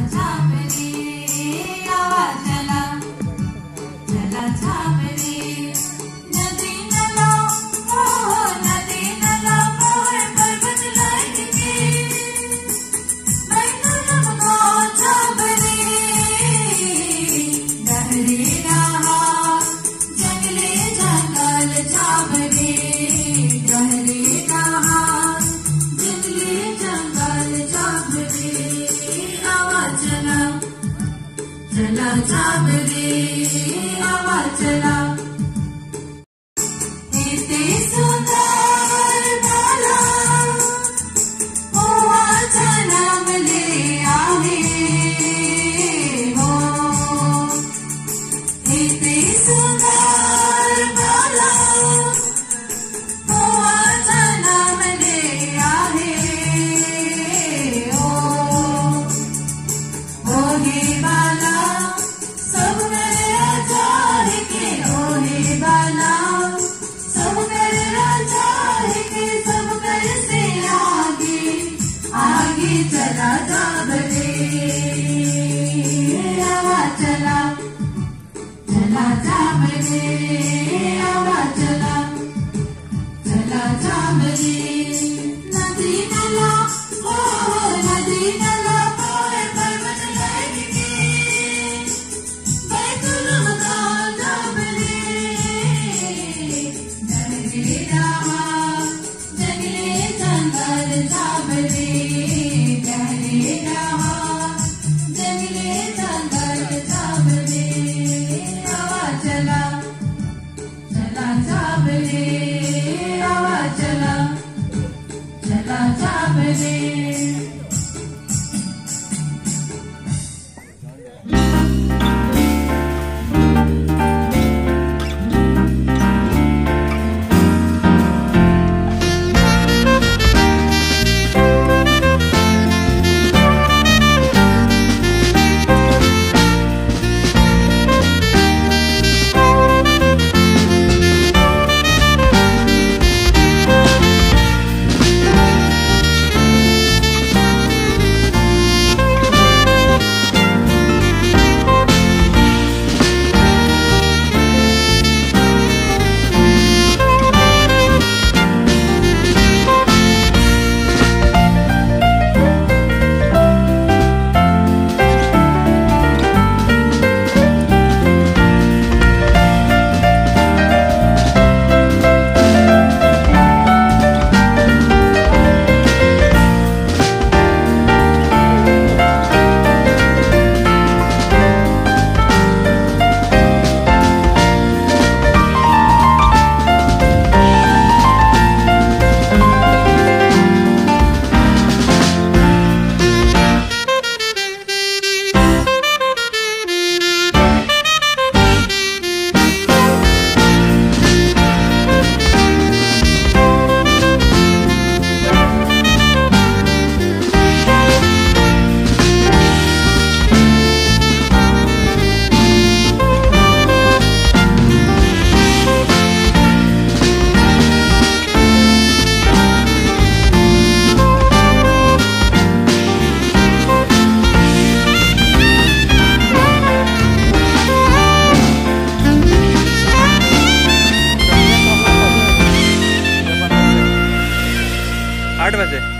छापरी आवा चला चला छापरी नदी नला ओ नदी नला मोर पर्वत लाइट के मैं तुम को छापरी डहरी रहा जंगले जंगल छापरी डहरी रहा जंगले जंगल छापरी आवा चला चला छापरी आवा चला इतने सुंदर बाला हुआ जन्म ले आवे हो इतने सुंदर बाला हुआ जन्म ले आवे हो ओहे बाला सब मेरे आचार के ओहे बाला सब मेरे आचार के सब कर से आगे आगे चला जा बले आवा चला चला जा बले आवा चला चला जा बले नदी नला ओ नदी नला मोर पर्वत लाइट के मैं तुम का छापरी डहरी रहा जंगले जंगल छापरी डहरी रहा जंगले जंगल छापरी आवा चला चला छापरी आवा चला चला छापरी आठ बजे।